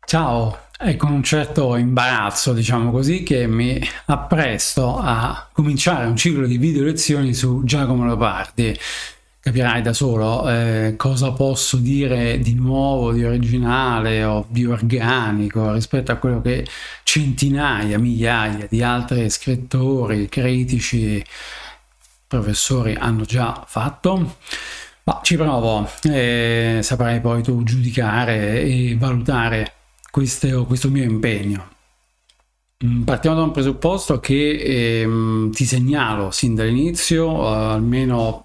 Ciao, è con un certo imbarazzo, diciamo così, che mi appresto a cominciare un ciclo di video lezioni su Giacomo Leopardi. Capirai da solo cosa posso dire di nuovo, di originale o di organico rispetto a quello che centinaia, migliaia di altri scrittori, critici, professori hanno già fatto. Ma ci provo e saprai poi tu giudicare e valutare questo mio impegno. Partiamo da un presupposto che ti segnalo sin dall'inizio almeno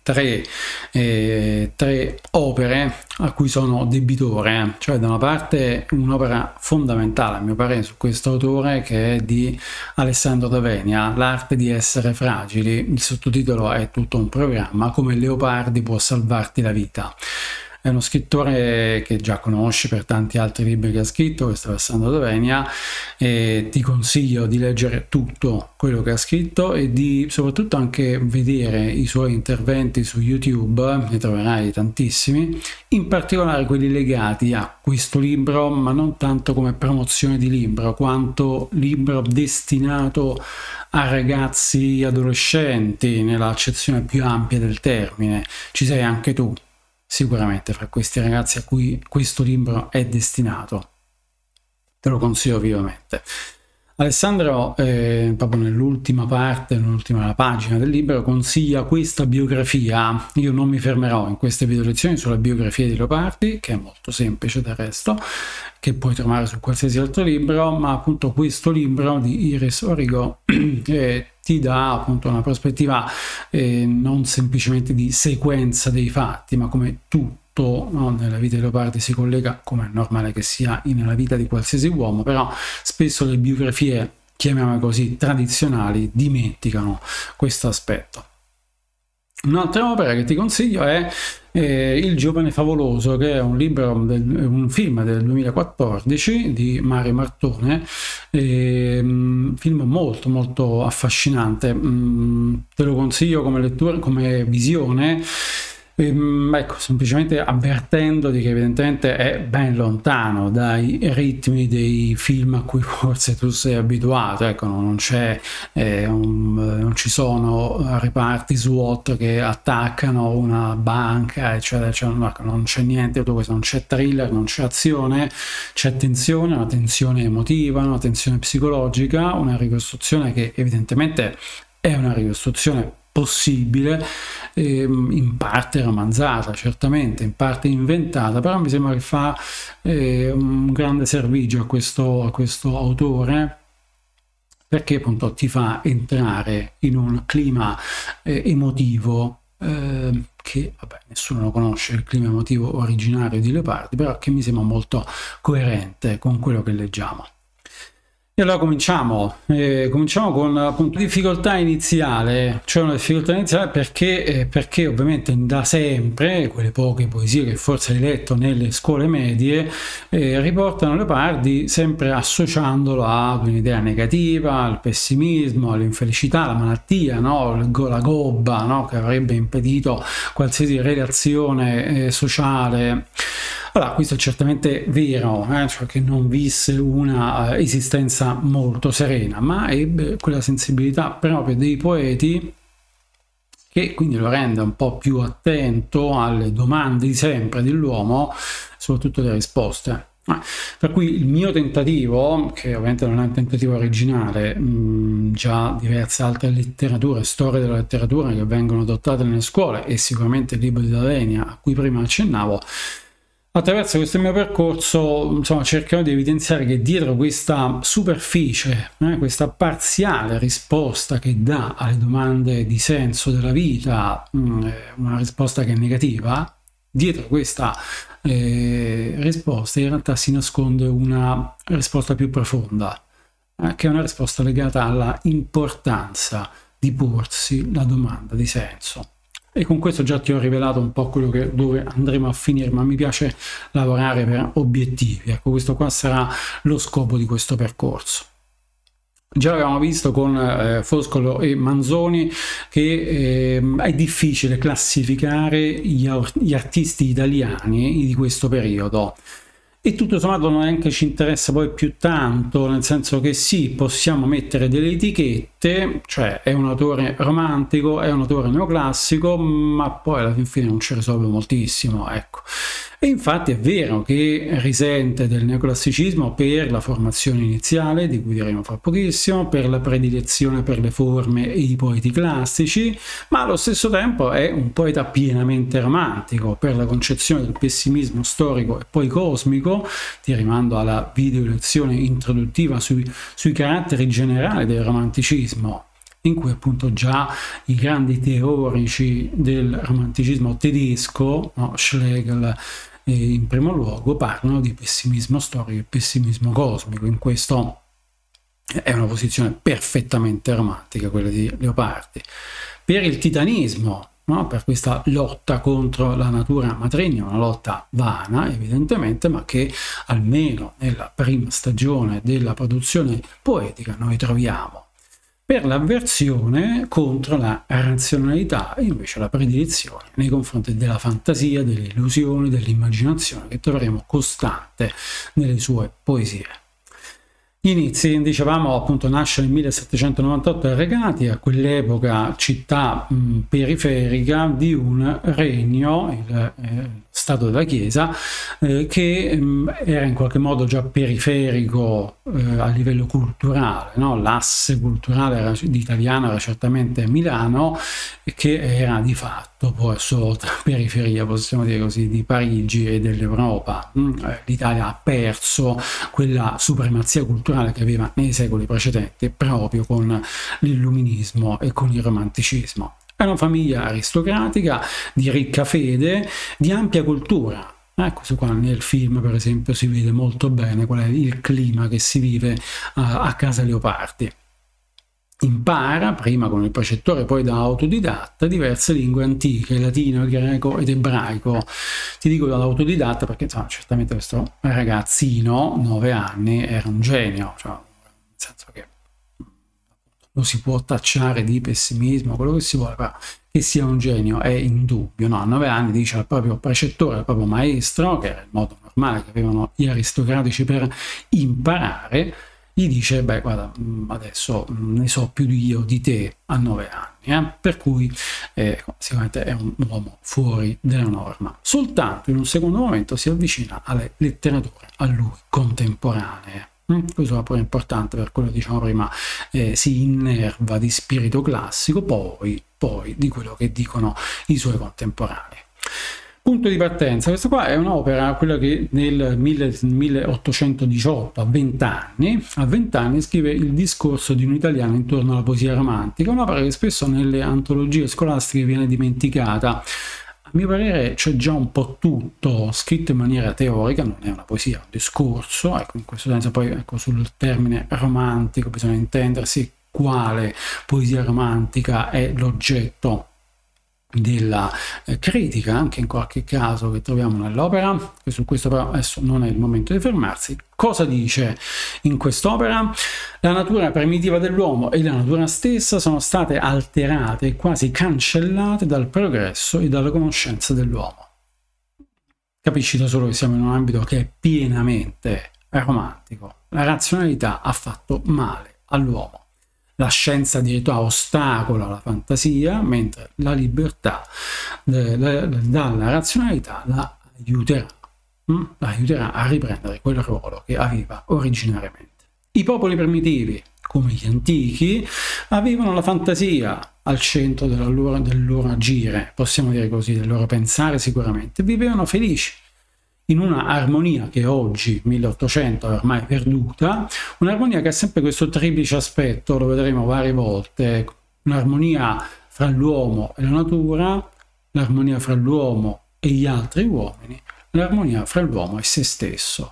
tre opere a cui sono debitore, cioè da una parte un'opera fondamentale a mio parere su questo autore che è di Alessandro D'Avenia, L'arte di essere fragili. Il sottotitolo è tutto un programma, come Leopardi può salvarti la vita. È uno scrittore che già conosci per tanti altri libri che ha scritto, questo è Alessandro D'Avenia, e ti consiglio di leggere tutto quello che ha scritto e di soprattutto anche vedere i suoi interventi su YouTube, ne troverai tantissimi, in particolare quelli legati a questo libro, ma non tanto come promozione di libro, quanto libro destinato a ragazzi adolescenti, nella accezione più ampia del termine. Ci sei anche tu sicuramente fra questi ragazzi a cui questo libro è destinato, te lo consiglio vivamente. Alessandro, proprio nell'ultima parte, nell'ultima pagina del libro, consiglia questa biografia. Io non mi fermerò in queste video lezioni sulla biografia di Leopardi, che è molto semplice del resto, che puoi trovare su qualsiasi altro libro, ma appunto questo libro di Iris Origo ti dà appunto una prospettiva non semplicemente di sequenza dei fatti, ma come tutto, no, nella vita di Leopardi si collega, come è normale che sia nella vita di qualsiasi uomo, però spesso le biografie, chiamiamole così, tradizionali, dimenticano questo aspetto. Un'altra opera che ti consiglio è Il giovane favoloso, che è un film del 2014 di Mario Martone, film molto molto affascinante. Te lo consiglio come lettura, come visione. Ecco, semplicemente avvertendo di che evidentemente è ben lontano dai ritmi dei film a cui forse tu sei abituato. Ecco, non ci sono reparti SWAT che attaccano una banca, eccetera, eccetera. Ecco, non c'è niente di tutto questo, non c'è thriller, non c'è azione, c'è tensione, una tensione emotiva, una tensione psicologica, una ricostruzione che evidentemente è una ricostruzione possibile, in parte romanzata certamente, in parte inventata, però mi sembra che fa un grande servigio a questo autore, perché appunto ti fa entrare in un clima emotivo che vabbè, nessuno lo conosce, il clima emotivo originario di Leopardi, però che mi sembra molto coerente con quello che leggiamo. E allora cominciamo con appunto difficoltà iniziale, cioè una difficoltà iniziale perché ovviamente da sempre quelle poche poesie che forse hai letto nelle scuole medie riportano Leopardi sempre associandolo ad un'idea negativa, al pessimismo, all'infelicità, alla malattia, no? La gobba, no? Che avrebbe impedito qualsiasi relazione sociale. Allora, questo è certamente vero, cioè che non visse una esistenza molto serena, ma ebbe quella sensibilità propria dei poeti che quindi lo rende un po' più attento alle domande di sempre dell'uomo, soprattutto le risposte. Per cui il mio tentativo, che ovviamente non è un tentativo originale, già diverse altre letterature, storie della letteratura che vengono adottate nelle scuole e sicuramente il libro di D'Avenia a cui prima accennavo, attraverso questo mio percorso, insomma, cercherò di evidenziare che dietro questa superficie, questa parziale risposta che dà alle domande di senso della vita, una risposta che è negativa, dietro questa risposta in realtà si nasconde una risposta più profonda, che è una risposta legata alla importanza di porsi la domanda di senso. E con questo già ti ho rivelato un po' dove andremo a finire, ma mi piace lavorare per obiettivi. Ecco, questo qua sarà lo scopo di questo percorso. Già avevamo visto con Foscolo e Manzoni che è difficile classificare gli artisti italiani di questo periodo. E tutto sommato non neanche ci interessa poi più tanto, nel senso che sì, possiamo mettere delle etichette, cioè è un autore romantico, è un autore neoclassico, ma poi alla fine non ci risolve moltissimo, ecco. E infatti è vero che risente del neoclassicismo per la formazione iniziale, di cui diremo fra pochissimo, per la predilezione per le forme e i poeti classici, ma allo stesso tempo è un poeta pienamente romantico per la concezione del pessimismo storico e poi cosmico. Ti rimando alla video lezione introduttiva sui caratteri generali del romanticismo, in cui appunto già i grandi teorici del romanticismo tedesco, no, Schlegel in primo luogo, parlano di pessimismo storico e pessimismo cosmico. In questo è una posizione perfettamente romantica quella di Leopardi. Per il titanismo, no, per questa lotta contro la natura matrigna, una lotta vana evidentemente, ma che almeno nella prima stagione della produzione poetica noi troviamo. Per l'avversione contro la razionalità e invece la predilezione nei confronti della fantasia, delle illusioni, dell'immaginazione che troveremo costante nelle sue poesie. Gli inizi, dicevamo, appunto nasce nel 1798 a Regati, a quell'epoca città periferica di un regno, il Stato della Chiesa, che era in qualche modo già periferico a livello culturale, no? L'asse culturale italiano era certamente Milano, che era di fatto poi solo periferia, possiamo dire così, di Parigi e dell'Europa. L'Italia ha perso quella supremazia culturale che aveva nei secoli precedenti proprio con l'illuminismo e con il romanticismo. È una famiglia aristocratica, di ricca fede, di ampia cultura. Questo qua nel film per esempio si vede molto bene qual è il clima che si vive a casa Leopardi. Impara, prima con il precettore, poi da autodidatta, diverse lingue antiche, latino, greco ed ebraico. Ti dico dall'autodidatta perché insomma, certamente questo ragazzino, 9 anni, era un genio, cioè, nel senso che lo si può tacciare di pessimismo, quello che si vuole, però che sia un genio è indubbio, no? A 9 anni dice al proprio precettore, al proprio maestro, che era il modo normale che avevano gli aristocratici per imparare, gli dice, beh guarda, adesso ne so più io di te a 9 anni, per cui sicuramente è un uomo fuori della norma. Soltanto in un secondo momento si avvicina alle letterature a lui contemporanee. Questo è pure importante, per quello diciamo prima, si innerva di spirito classico, poi di quello che dicono i suoi contemporanei. Punto di partenza, questa qua è un'opera, quella che nel 1818, a 20 anni, scrive il discorso di un italiano intorno alla poesia romantica, un'opera che spesso nelle antologie scolastiche viene dimenticata. A mio parere c'è già un po' tutto scritto in maniera teorica, non è una poesia, è un discorso, ecco, in questo senso poi ecco, sul termine romantico bisogna intendersi quale poesia romantica è l'oggetto della critica, anche in qualche caso che troviamo nell'opera, e su questo però adesso non è il momento di fermarsi. Cosa dice in quest'opera? La natura primitiva dell'uomo e la natura stessa sono state alterate e quasi cancellate dal progresso e dalla conoscenza dell'uomo. Capisci da solo che siamo in un ambito che è pienamente romantico. La razionalità ha fatto male all'uomo. La scienza addirittura ostacola la fantasia, mentre la libertà dalla razionalità la aiuterà a riprendere quel ruolo che aveva originariamente. I popoli primitivi, come gli antichi, avevano la fantasia al centro del loro agire, possiamo dire così, del loro pensare sicuramente, vivevano felici in una armonia che oggi, 1800, è ormai perduta, un'armonia che ha sempre questo triplice aspetto, lo vedremo varie volte, un'armonia fra l'uomo e la natura, l'armonia fra l'uomo e gli altri uomini, l'armonia fra l'uomo e se stesso.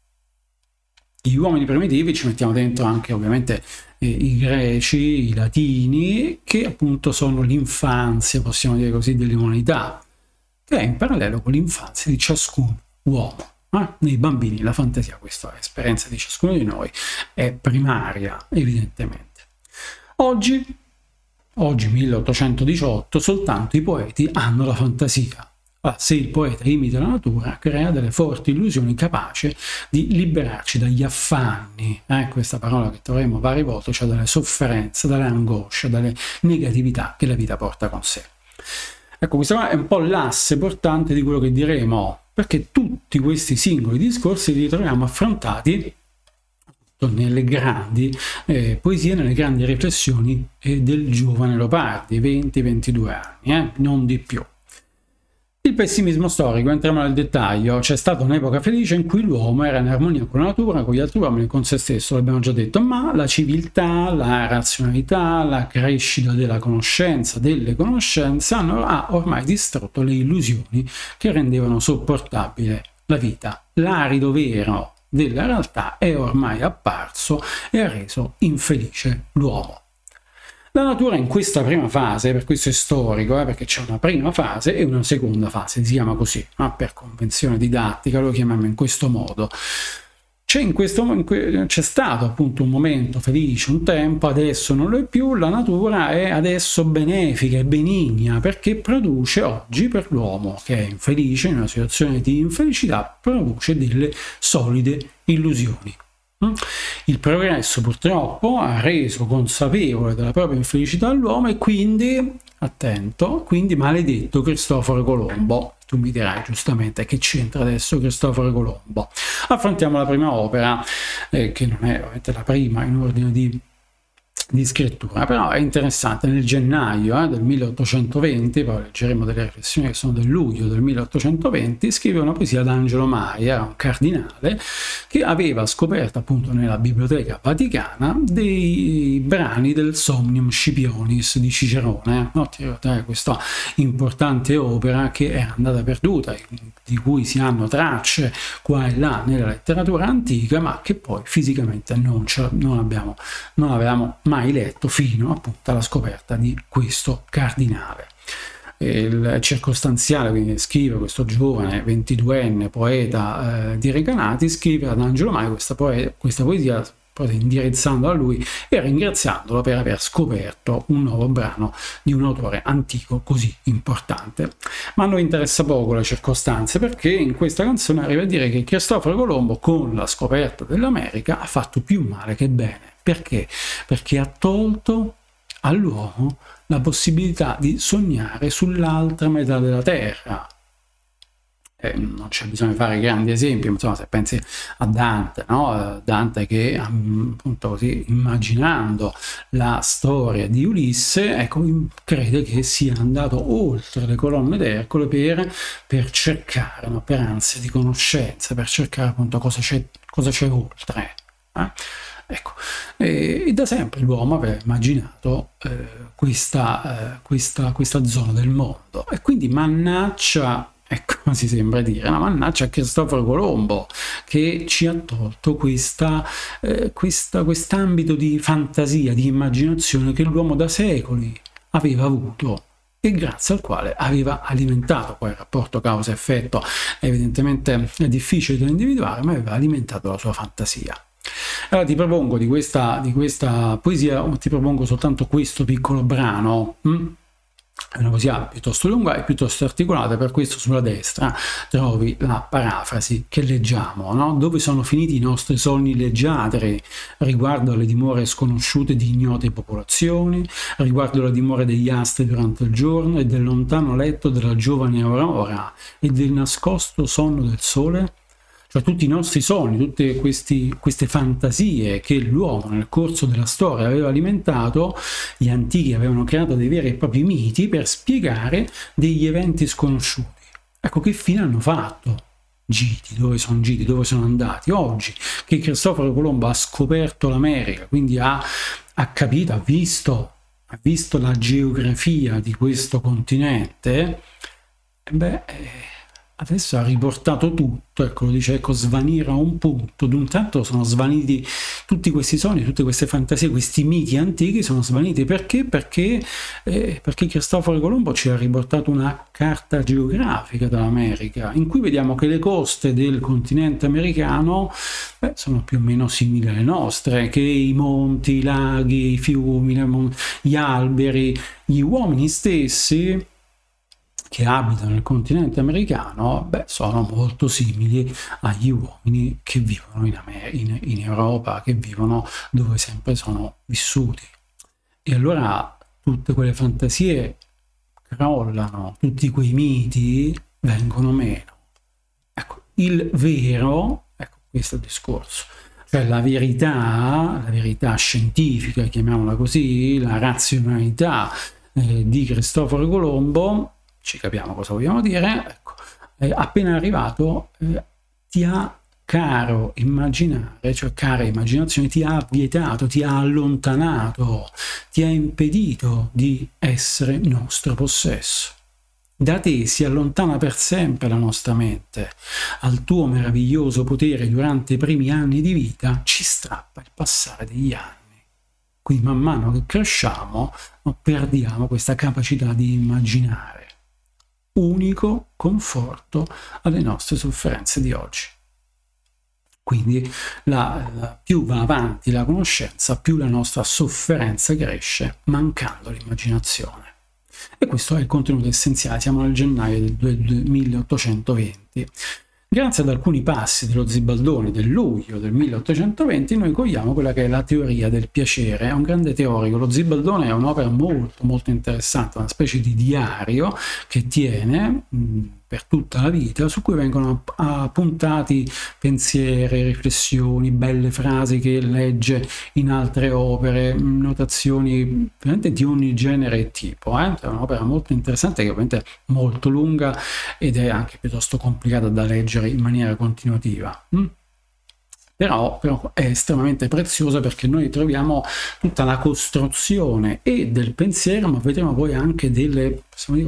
Gli uomini primitivi ci mettiamo dentro anche ovviamente i greci, i latini, che appunto sono l'infanzia, possiamo dire così, dell'umanità, che è in parallelo con l'infanzia di ciascun uomo. Nei bambini la fantasia, questa è esperienza di ciascuno di noi, è primaria evidentemente. Oggi 1818, soltanto i poeti hanno la fantasia, Allora, se il poeta imita la natura, crea delle forti illusioni capaci di liberarci dagli affanni, questa parola che troviamo varie volte, cioè dalle sofferenze, dalle angosce, dalle negatività che la vita porta con sé. Ecco, questa è un po' l'asse portante di quello che diremo, perché tutti questi singoli discorsi li troviamo affrontati nelle grandi poesie, nelle grandi riflessioni del giovane Leopardi, 20-22 anni, non di più. Il pessimismo storico, entriamo nel dettaglio, c'è stata un'epoca felice in cui l'uomo era in armonia con la natura, con gli altri uomini, con se stesso, l'abbiamo già detto, ma la civiltà, la razionalità, la crescita della conoscenza, delle conoscenze ha ormai distrutto le illusioni che rendevano sopportabile la vita. L'arido vero della realtà è ormai apparso e ha reso infelice l'uomo. La natura in questa prima fase, per questo è storico, perché c'è una prima fase e una seconda fase, si chiama così, per convenzione didattica lo chiamiamo in questo modo. C'è stato appunto un momento felice, un tempo, adesso non lo è più, la natura è adesso benefica e benigna perché produce oggi per l'uomo che è infelice, in una situazione di infelicità, produce delle solide illusioni. Il progresso purtroppo ha reso consapevole della propria infelicità l'uomo e quindi, attento, quindi maledetto Cristoforo Colombo. Tu mi dirai giustamente che c'entra adesso Cristoforo Colombo. Affrontiamo la prima opera, che non è ovviamente la prima in ordine di scrittura, però è interessante. Nel gennaio del 1820, poi leggeremo delle riflessioni che sono del luglio del 1820, scrive una poesia ad Angelo Maia, un cardinale che aveva scoperto appunto nella Biblioteca Vaticana dei brani del Somnium Scipionis di Cicerone, questa importante opera che è andata perduta, di cui si hanno tracce qua e là nella letteratura antica, ma che poi fisicamente non avevamo mai letto fino appunto alla scoperta di questo cardinale. Il circostanziale, quindi scrive questo giovane 22enne poeta di Recanati, scrive ad Angelo Maia questa poesia indirizzando a lui e ringraziandolo per aver scoperto un nuovo brano di un autore antico così importante. Ma a noi interessa poco le circostanze, perché in questa canzone arriva a dire che Cristoforo Colombo con la scoperta dell'America ha fatto più male che bene. Perché? Perché ha tolto all'uomo la possibilità di sognare sull'altra metà della Terra. Non c'è bisogno di fare grandi esempi, insomma, se pensi a Dante, no? Dante che appunto così, immaginando la storia di Ulisse, ecco, crede che sia andato oltre le colonne d'Ercole per cercare, no? Per ansia di conoscenza, per cercare appunto cosa c'è oltre. Ecco, e da sempre l'uomo aveva immaginato questa zona del mondo, e quindi mannaccia, ecco, si sembra dire, no, mannaccia a Cristoforo Colombo che ci ha tolto quest'ambito di fantasia, di immaginazione che l'uomo da secoli aveva avuto e grazie al quale aveva alimentato. Poi il rapporto causa-effetto evidentemente è difficile da individuare, ma aveva alimentato la sua fantasia. Allora ti propongo di questa poesia, ti propongo soltanto questo piccolo brano. È una poesia piuttosto lunga e piuttosto articolata, per questo sulla destra trovi la parafrasi che leggiamo, no? Dove sono finiti i nostri sogni leggiadri riguardo alle dimore sconosciute di ignote popolazioni, riguardo alle dimore degli astri durante il giorno e del lontano letto della giovane aurora e del nascosto sonno del sole? Cioè tutti i nostri sogni, tutte queste fantasie che l'uomo nel corso della storia aveva alimentato, gli antichi avevano creato dei veri e propri miti per spiegare degli eventi sconosciuti. Ecco, che fine hanno fatto? Giti, dove sono andati? Oggi che Cristoforo Colombo ha scoperto l'America, quindi ha capito, ha visto la geografia di questo continente, adesso ha riportato tutto, ecco, lo dice, ecco, svanire a un punto, d'un tratto sono svaniti tutti questi sogni, tutte queste fantasie, questi miti antichi sono svaniti. Perché? Perché Cristoforo Colombo ci ha riportato una carta geografica dell'America, in cui vediamo che le coste del continente americano sono più o meno simili alle nostre, che i monti, i laghi, i fiumi, gli alberi, gli uomini stessi che abitano nel continente americano, beh, sono molto simili agli uomini che vivono in Europa, che vivono dove sempre sono vissuti. E allora tutte quelle fantasie crollano, tutti quei miti vengono meno. Ecco, il vero, ecco, questo è il discorso, cioè la verità scientifica, chiamiamola così, la razionalità di Cristoforo Colombo, ci capiamo cosa vogliamo dire, ecco, appena arrivato ti ha, caro immaginare, cioè cara immaginazione, ti ha vietato, ti ha allontanato, ti ha impedito di essere nostro possesso. Da te si allontana per sempre la nostra mente. Al tuo meraviglioso potere durante i primi anni di vita ci strappa il passare degli anni. Quindi man mano che cresciamo perdiamo questa capacità di immaginare. Unico conforto alle nostre sofferenze di oggi. Quindi più va avanti la conoscenza, più la nostra sofferenza cresce, mancando l'immaginazione. E questo è il contenuto essenziale. Siamo nel gennaio del 1820. Grazie ad alcuni passi dello Zibaldone del luglio del 1820 noi cogliamo quella che è la teoria del piacere. È un grande teorico. Lo Zibaldone è un'opera molto molto interessante, una specie di diario che tiene per tutta la vita, su cui vengono appuntati pensieri, riflessioni, belle frasi che legge in altre opere, notazioni veramente di ogni genere e tipo. È un'opera molto interessante, che ovviamente è molto lunga ed è anche piuttosto complicata da leggere in maniera continuativa. Però è estremamente preziosa, perché noi troviamo tutta la costruzione e del pensiero, ma vedremo poi anche delle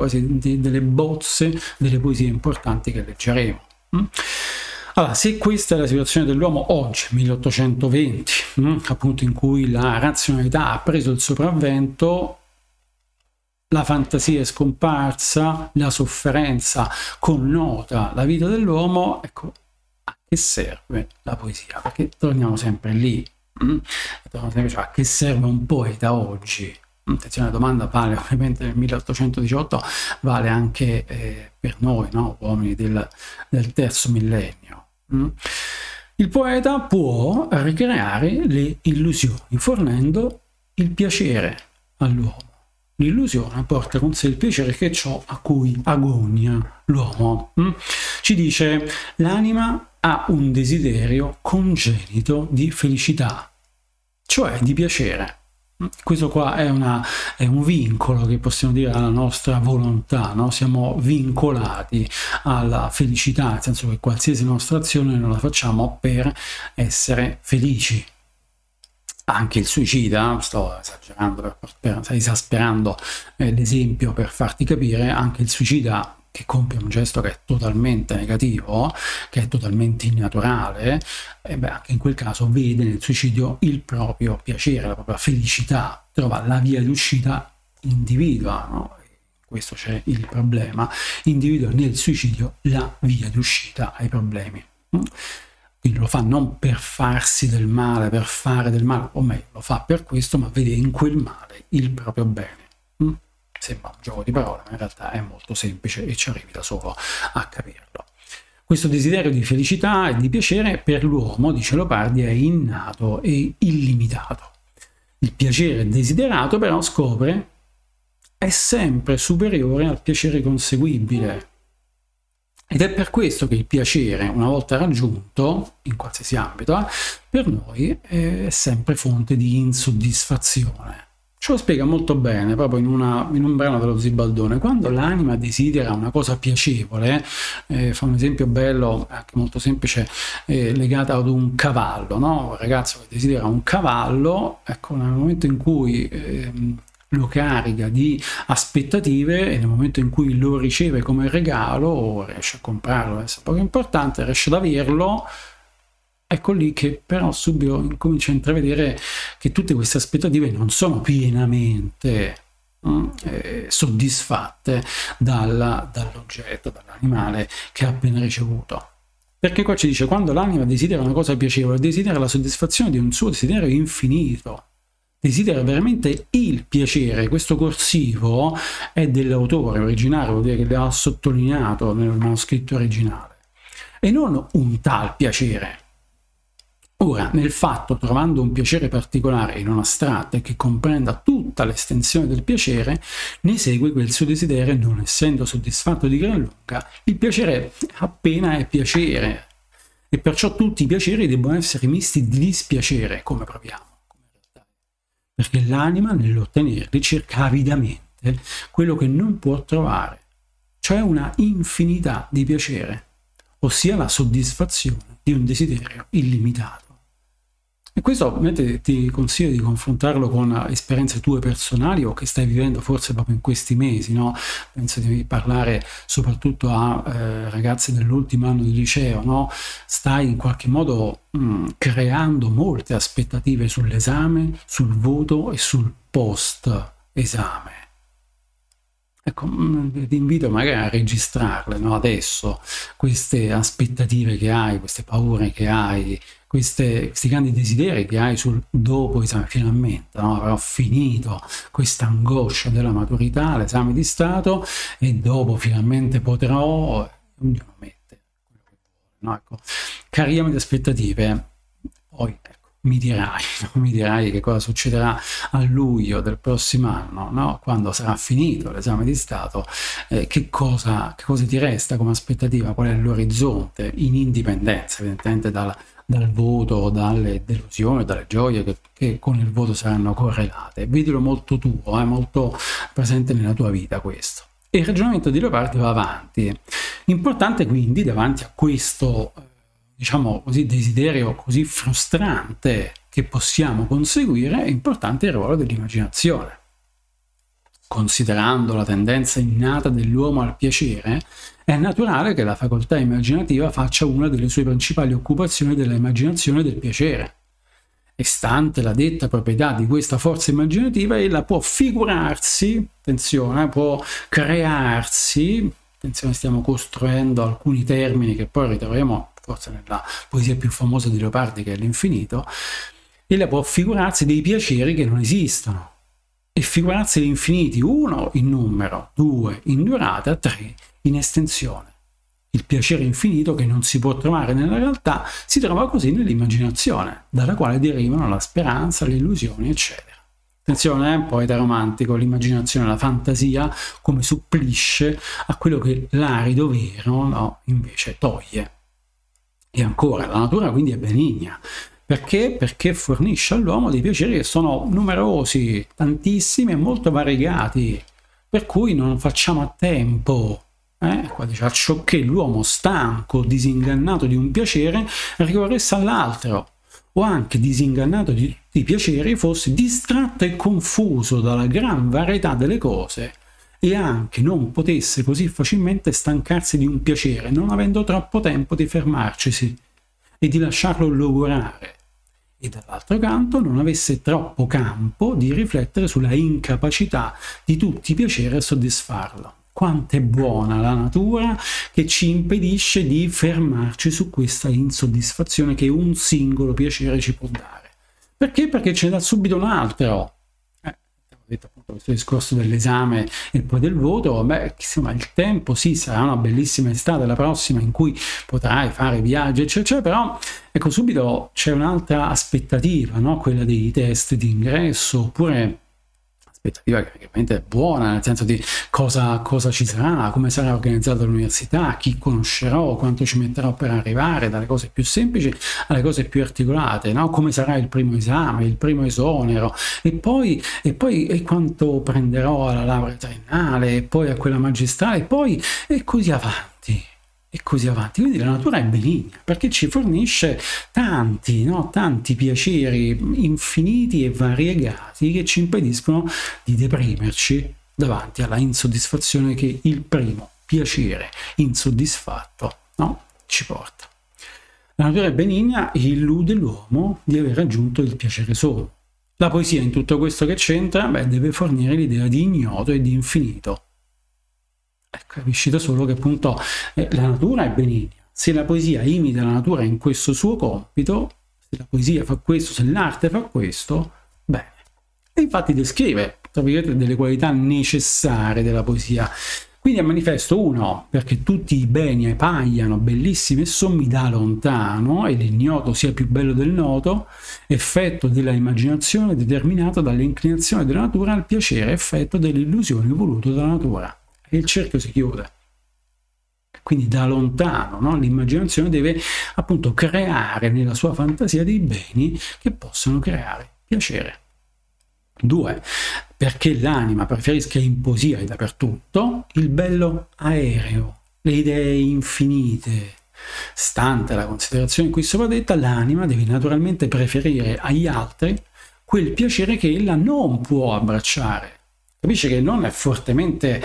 bozze, delle poesie importanti che leggeremo. Allora, se questa è la situazione dell'uomo oggi, 1820, appunto, in cui la razionalità ha preso il sopravvento, la fantasia è scomparsa, la sofferenza connota la vita dell'uomo, ecco, a che serve la poesia? Perché torniamo sempre lì. A che serve un poeta oggi? Attenzione, la domanda vale ovviamente nel 1818, vale anche per noi, no? Uomini del terzo millennio. Il poeta può ricreare le illusioni fornendo il piacere all'uomo. L'illusione porta con sé il piacere, che è ciò a cui agonia l'uomo. Ci dice: l'anima ha un desiderio congenito di felicità, cioè di piacere. Questo qua è un vincolo che possiamo dire alla nostra volontà, no? Siamo vincolati alla felicità, nel senso che qualsiasi nostra azione noi la facciamo per essere felici. Anche il suicida, sto esagerando, esasperando l'esempio per farti capire, anche il suicida che compie un gesto che è totalmente negativo, che è totalmente innaturale, anche in quel caso vede nel suicidio il proprio piacere, la propria felicità, trova la via d'uscita, individua, no? Questo c'è il problema, individua nel suicidio la via d'uscita ai problemi. Quindi lo fa non per farsi del male, per fare del male, o meglio, lo fa per questo, ma vede in quel male il proprio bene. Sembra un gioco di parole, ma in realtà è molto semplice e ci arrivi da solo a capirlo. Questo desiderio di felicità e di piacere per l'uomo, dice Leopardi, è innato e illimitato. Il piacere desiderato, però, scopre, è sempre superiore al piacere conseguibile. Ed è per questo che il piacere, una volta raggiunto, in qualsiasi ambito, per noi è sempre fonte di insoddisfazione. Ce lo spiega molto bene proprio in un brano dello Zibaldone. Quando l'anima desidera una cosa piacevole, fa un esempio bello, anche molto semplice, legato ad un cavallo, no? Un ragazzo che desidera un cavallo, ecco, nel momento in cui lo carica di aspettative, e nel momento in cui lo riceve come regalo, o riesce a comprarlo, è poco importante, riesce ad averlo, ecco lì che però subito comincia a intravedere che tutte queste aspettative non sono pienamente soddisfatte dall'oggetto, dall'animale che ha appena ricevuto. Perché qua ci dice: quando l'anima desidera una cosa piacevole, desidera la soddisfazione di un suo desiderio infinito. desidera veramente il piacere. Questo corsivo è dell'autore originario, vuol dire che l'ha sottolineato nel manoscritto originale, e non un tal piacere. Ora, nel fatto, trovando un piacere particolare in un astratto e che comprenda tutta l'estensione del piacere, ne segue che il suo desiderio, non essendo soddisfatto di gran lunga, il piacere appena è piacere, e perciò tutti i piaceri debbono essere misti di dispiacere, come proviamo. Perché l'anima, nell'ottenerli, cerca avidamente quello che non può trovare, cioè una infinità di piacere, ossia la soddisfazione di un desiderio illimitato. E questo ovviamente ti consiglio di confrontarlo con esperienze tue personali o che stai vivendo forse proprio in questi mesi, no? Penso di parlare soprattutto a ragazzi dell'ultimo anno di liceo, no? Stai in qualche modo creando molte aspettative sull'esame, sul voto e sul post-esame. Ecco, ti invito magari a registrarle, no? Adesso queste aspettative che hai, queste paure che hai, questi grandi desideri che hai sul dopo esame, finalmente, no? Avrò finito questa angoscia della maturità, l'esame di Stato, e dopo finalmente potrò, ognuno mette quello che vuole, no? Ecco, carichiamo le aspettative, poi mi dirai che cosa succederà a luglio del prossimo anno, no? Quando sarà finito l'esame di Stato, che cosa ti resta come aspettativa, qual è l'orizzonte, in indipendenza evidentemente dal voto, dalle delusioni, dalle gioie che con il voto saranno correlate. Vedilo molto tuo, molto presente nella tua vita questo. E il ragionamento di Leopardi va avanti. Importante quindi, davanti a questo diciamo così, desiderio così frustrante che possiamo conseguire, è importante il ruolo dell'immaginazione. Considerando la tendenza innata dell'uomo al piacere, è naturale che la facoltà immaginativa faccia una delle sue principali occupazioni della immaginazione del piacere. E stante la detta proprietà di questa forza immaginativa, ella può figurarsi, attenzione, può crearsi, attenzione, stiamo costruendo alcuni termini che poi ritroveremo forse nella poesia più famosa di Leopardi, che è l'Infinito, ella può figurarsi dei piaceri che non esistono, e figurarsi infiniti, 1 in numero, 2 in durata, 3 in estensione. Il piacere infinito che non si può trovare nella realtà si trova così nell'immaginazione, dalla quale derivano la speranza, le illusioni, eccetera. Attenzione, poeta romantico, l'immaginazione, la fantasia, come supplisce a quello che l'arido vero, no, invece toglie. E ancora, la natura quindi è benigna. Perché? Perché fornisce all'uomo dei piaceri che sono numerosi, tantissimi e molto variegati, per cui non facciamo a tempo. Qua dice, acciocché l'uomo stanco, disingannato di un piacere, ricorresse all'altro, o anche disingannato di tutti i piaceri, fosse distratto e confuso dalla gran varietà delle cose, e anche non potesse così facilmente stancarsi di un piacere, non avendo troppo tempo di fermarcisi e di lasciarlo logorare, e dall'altro canto non avesse troppo campo di riflettere sulla incapacità di tutti i piaceri a soddisfarlo. Quanto è buona la natura che ci impedisce di fermarci su questa insoddisfazione che un singolo piacere ci può dare. Perché? Perché ce ne dà subito un altro. Ho detto appunto questo discorso dell'esame e poi del voto. Beh, insomma, il tempo sì, sarà una bellissima estate la prossima in cui potrai fare viaggi eccetera, però ecco, subito c'è un'altra aspettativa, no? Quella dei test di ingresso, oppure aspettativa che ovviamente è buona, nel senso di cosa ci sarà, come sarà organizzata l'università, chi conoscerò, quanto ci metterò per arrivare, dalle cose più semplici alle cose più articolate, no? Come sarà il primo esame, il primo esonero, e poi quanto prenderò alla laurea triennale, e poi a quella magistrale, e poi e così avanti. E così avanti. Quindi la natura è benigna perché ci fornisce tanti piaceri infiniti e variegati che ci impediscono di deprimerci davanti alla insoddisfazione che il primo piacere insoddisfatto, no, ci porta. La natura è benigna e illude l'uomo di aver raggiunto il piacere solo. La poesia in tutto questo che c'entra? Beh, deve fornire l'idea di ignoto e di infinito. Capisci da solo che appunto la natura è benigna. Se la poesia imita la natura in questo suo compito, se la poesia fa questo, se l'arte fa questo, bene. E infatti descrive, tra virgolette, delle qualità necessarie della poesia. Quindi è manifesto uno, perché tutti i beni appaiono bellissimi e sommi da lontano, e l'ignoto sia più bello del noto, effetto della immaginazione determinato dall'inclinazione della natura al piacere, effetto delle illusioni volute dalla natura. E il cerchio si chiude. Quindi da lontano, no? L'immaginazione deve appunto creare nella sua fantasia dei beni che possono creare piacere. 2. Perché l'anima preferisca in poesia e dappertutto il bello aereo, le idee infinite. Stante la considerazione qui sopra detta, l'anima deve naturalmente preferire agli altri quel piacere che ella non può abbracciare. Capisce che non è fortemente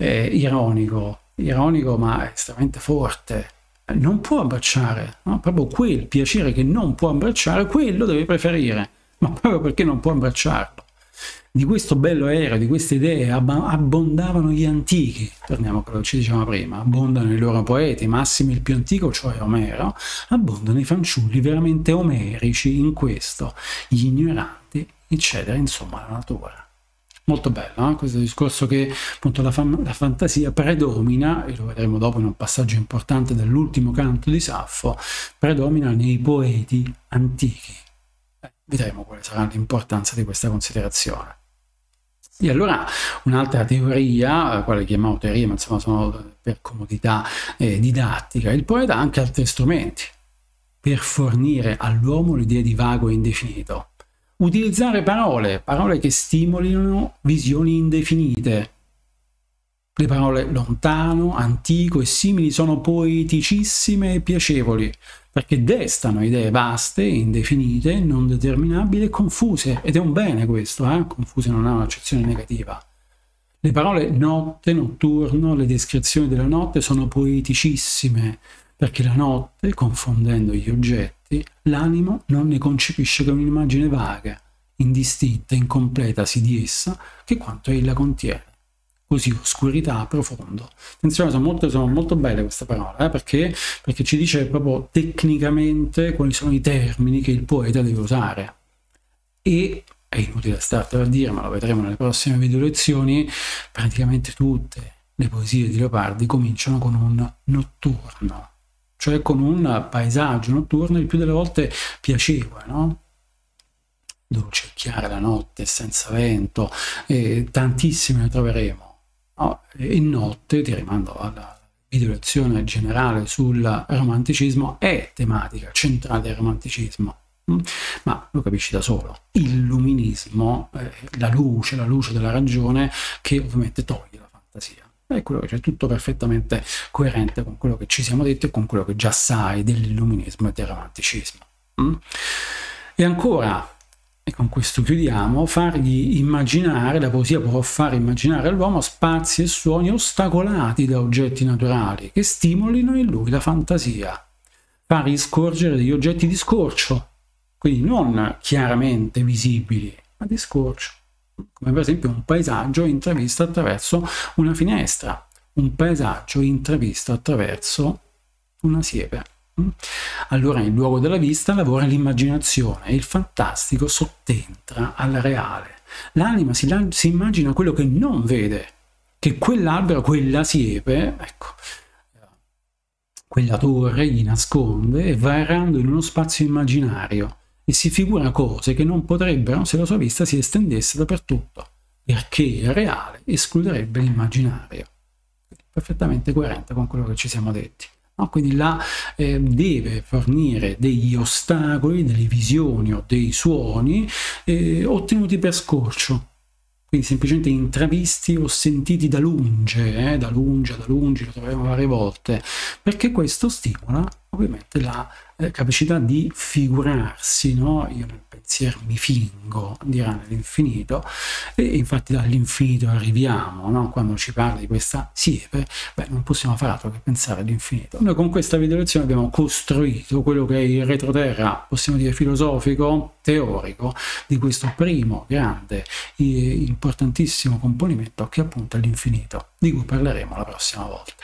ironico ma è estremamente forte. Non può abbracciare, no? Proprio quel piacere che non può abbracciare, quello deve preferire, ma proprio perché non può abbracciarlo. Di questo bello aereo, di queste idee abbondavano gli antichi, torniamo a quello che ci dicevamo prima, abbondano i loro poeti, massimi il più antico, cioè Omero, abbondano i fanciulli veramente omerici in questo, gli ignoranti, eccetera, insomma la natura. Molto bello, questo discorso che appunto la fantasia predomina, e lo vedremo dopo in un passaggio importante dell'ultimo canto di Saffo, predomina nei poeti antichi. Vedremo quale sarà l'importanza di questa considerazione. E allora un'altra teoria, quale chiamiamo teoria, ma insomma sono per comodità didattica, il poeta ha anche altri strumenti per fornire all'uomo l'idea di vago e indefinito. Utilizzare parole che stimolino visioni indefinite. Le parole lontano, antico e simili sono poeticissime e piacevoli, perché destano idee vaste, indefinite, non determinabili e confuse, ed è un bene questo, confuse non ha un'accezione negativa. Le parole notte, notturno, le descrizioni della notte sono poeticissime, perché la notte, confondendo gli oggetti, l'animo non ne concepisce che un'immagine vaga, indistinta, incompleta di essa, che quanto ella contiene. Così oscurità, profondo. Attenzione, sono molto belle queste parole, perché ci dice proprio tecnicamente quali sono i termini che il poeta deve usare. E è inutile startelo a dire, ma lo vedremo nelle prossime video lezioni, praticamente tutte le poesie di Leopardi cominciano con un notturno, cioè con un paesaggio notturno il più delle volte piacevole, no? Dolce e chiara la notte, senza vento, tantissime ne troveremo. E notte, ti rimando alla video lezione generale sul romanticismo, è tematica centrale del romanticismo, ma lo capisci da solo. Illuminismo, la luce della ragione che ovviamente toglie la fantasia. È quello che c'è, tutto perfettamente coerente con quello che ci siamo detti e con quello che già sai dell'illuminismo e del romanticismo. E ancora, e con questo chiudiamo, fargli immaginare, la poesia può far immaginare all'uomo spazi e suoni ostacolati da oggetti naturali che stimolino in lui la fantasia, fargli scorgere degli oggetti di scorcio, quindi non chiaramente visibili, ma di scorcio, come per esempio un paesaggio intravisto attraverso una finestra, un paesaggio intravisto attraverso una siepe. Allora nel luogo della vista lavora l'immaginazione e il fantastico sottentra al reale. L'anima si immagina quello che non vede, che quell'albero, quella siepe, ecco, quella torre gli nasconde, e va errando in uno spazio immaginario e si figura cose che non potrebbero se la sua vista si estendesse dappertutto, perché il reale escluderebbe l'immaginario. Perfettamente coerente con quello che ci siamo detti. No? Quindi là deve fornire degli ostacoli, delle visioni o dei suoni ottenuti per scorcio, quindi semplicemente intravisti o sentiti da lunge, lo troviamo varie volte, perché questo stimola ovviamente la capacità di figurarsi, no? Io nel pensiero mi fingo, dirà nell'infinito, e infatti dall'infinito arriviamo, no? Quando ci parla di questa siepe, non possiamo fare altro che pensare all'infinito. Noi con questa video lezione abbiamo costruito quello che è il retroterra, possiamo dire filosofico, teorico, di questo primo grande e importantissimo componimento che è appunto l'infinito, di cui parleremo la prossima volta.